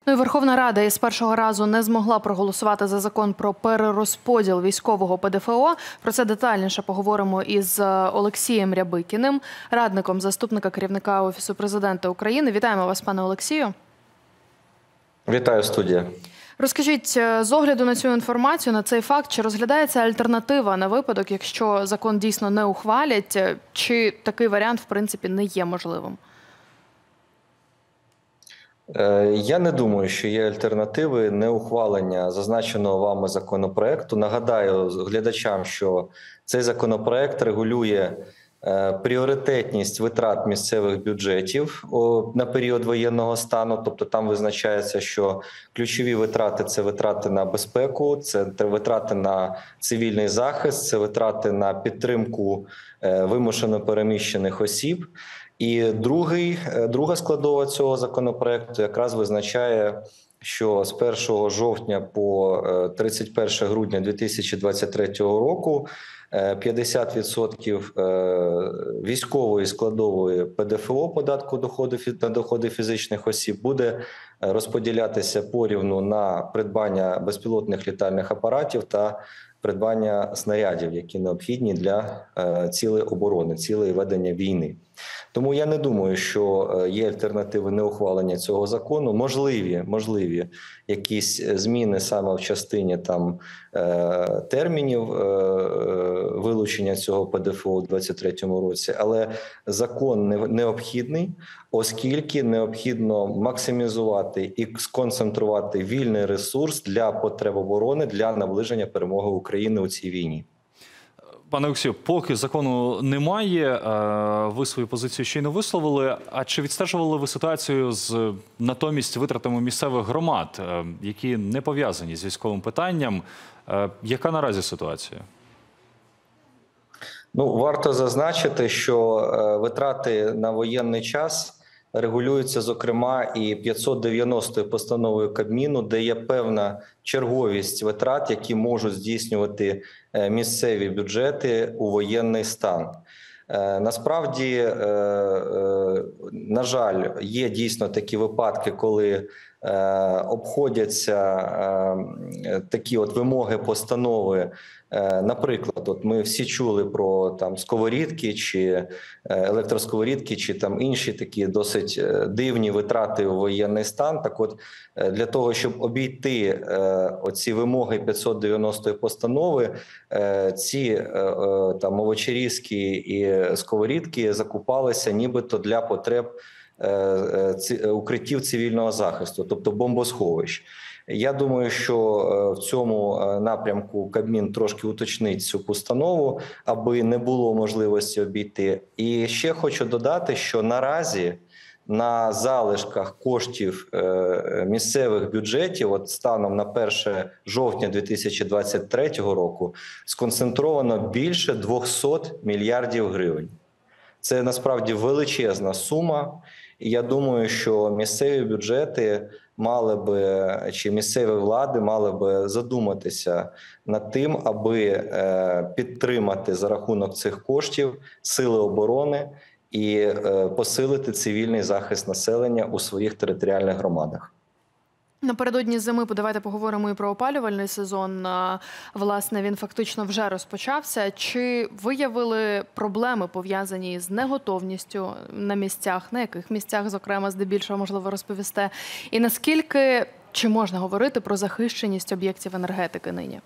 Ну і Верховна Рада із першого разу не змогла проголосувати за закон про перерозподіл військового ПДФО. Про це детальніше поговоримо із Олексієм Рябикіним, радником заступника керівника Офісу Президента України. Вітаємо вас, пане Олексію. Вітаю, студія. Розкажіть, з огляду на цю інформацію, на цей факт, чи розглядається альтернатива на випадок, якщо закон дійсно не ухвалять, чи такий варіант, в принципі, не є можливим? Я не думаю, що є альтернативи неухвалення зазначеного вами законопроекту. Нагадаю глядачам, що цей законопроект регулює пріоритетність витрат місцевих бюджетів на період воєнного стану. Тобто там визначається, що ключові витрати – це витрати на безпеку, це витрати на цивільний захист, це витрати на підтримку вимушено переміщених осіб. І друга складова цього законопроекту якраз визначає, що з 1 жовтня по 31 грудня 2023 року 50% військової складової ПДФО, податку на доходи фізичних осіб, буде розподілятися порівну на придбання безпілотних літальних апаратів та придбання снарядів, які необхідні для цілей оборони, цілей ведення війни. Тому я не думаю, що є альтернативи неухвалення цього закону. Можливі якісь зміни саме в частині термінів вилучення цього ПДФО у 2023 році, але закон необхідний, оскільки необхідно максимізувати і сконцентрувати вільний ресурс для потреб оборони, для наближення перемоги України у цій війні. Пане Олексію, поки закону немає, ви свою позицію ще й не висловили. А чи відстежували ви ситуацію з натомість витратами місцевих громад, які не пов'язані з військовим питанням? Яка наразі ситуація? Варто зазначити, що витрати на воєнний час регулюються, зокрема, і 590 постановою Кабміну, де є певна черговість витрат, які можуть здійснювати місцеві бюджети у воєнний стан. Насправді, на жаль, є дійсно такі випадки, коли обходяться такі вимоги постанови. Наприклад, ми всі чули про сковорідки чи електросковорідки, чи інші такі досить дивні витрати у воєнний стан. Так от, для того, щоб обійти оці вимоги 590 постанови, ці овочерізки і сковорідки закупалися нібито для потреб укриттів цивільного захисту, тобто бомбосховищ. Я думаю, що в цьому напрямку Кабмін трошки уточнить цю постанову, аби не було можливості обійти. І ще хочу додати, що наразі на залишках коштів місцевих бюджетів, станом на 1 жовтня 2023 року, сконцентровано більше 200 мільярдів гривень. Це насправді величезна сума. І я думаю, що місцеві бюджети чи місцеві влади мали би задуматися над тим, аби підтримати за рахунок цих коштів сили оборони і посилити цивільний захист населення у своїх територіальних громадах. Напередодні зими давайте поговоримо і про опалювальний сезон. Власне, він фактично вже розпочався. Чи виявили проблеми, пов'язані з неготовністю на місцях? На яких місцях, зокрема, здебільшого, можливо, розповісте? І наскільки, чи можна говорити про захищеність об'єктів енергетики нині?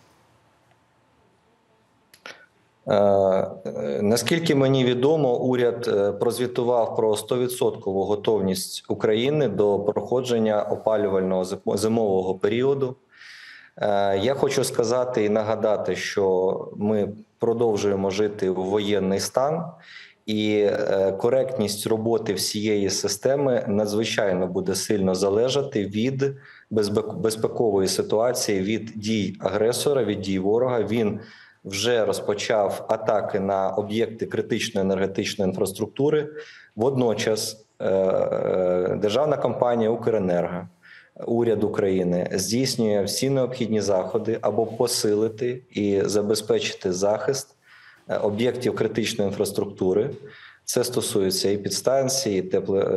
Наскільки мені відомо, уряд прозвітував про 100% готовність України до проходження опалювального зимового періоду. Я хочу сказати і нагадати, що ми продовжуємо жити в воєнний стан, і коректність роботи всієї системи надзвичайно буде сильно залежати від безпекової ситуації, від дій агресора, від дій ворога. Він вже розпочав атаки на об'єкти критичної енергетичної інфраструктури. Водночас державна компанія «Укренерго», уряд України здійснює всі необхідні заходи, аби посилити і забезпечити захист об'єктів критичної інфраструктури. Це стосується і підстанцій, і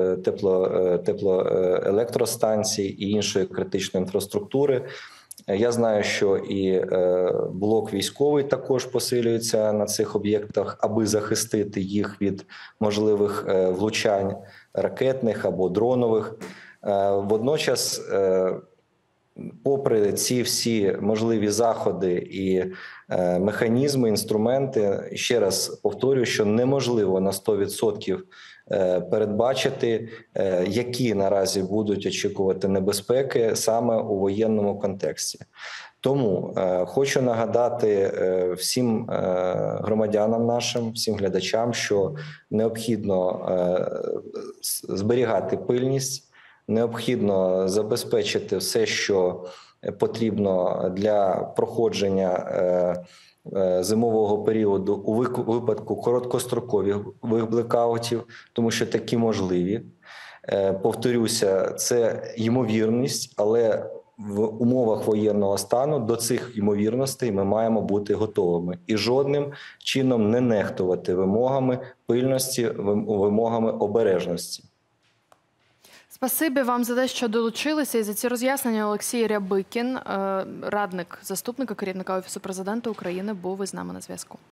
теплоелектростанцій, і іншої критичної інфраструктури. Я знаю, що і блок військовий також посилюється на цих об'єктах, аби захистити їх від можливих влучань ракетних або дронових. Водночас, попри ці всі можливі заходи і механізми, інструменти, ще раз повторюю, що неможливо на 100% передбачити, які наразі будуть очікувати небезпеки саме у воєнному контексті. Тому хочу нагадати всім громадянам нашим, всім глядачам, що необхідно зберігати пильність, необхідно забезпечити все, що потрібно для проходження зимового періоду у випадку короткострокових блекаутів, тому що такі можливі. Повторюся, це ймовірність, але в умовах воєнного стану до цих ймовірностей ми маємо бути готовими і жодним чином не нехтувати вимогами пильності, вимогами обережності. Спасибі вам за те, що долучилися, і за ці роз'яснення. Олексій Рябикін, радник заступника керівника Офісу президента України, був із нами на зв'язку.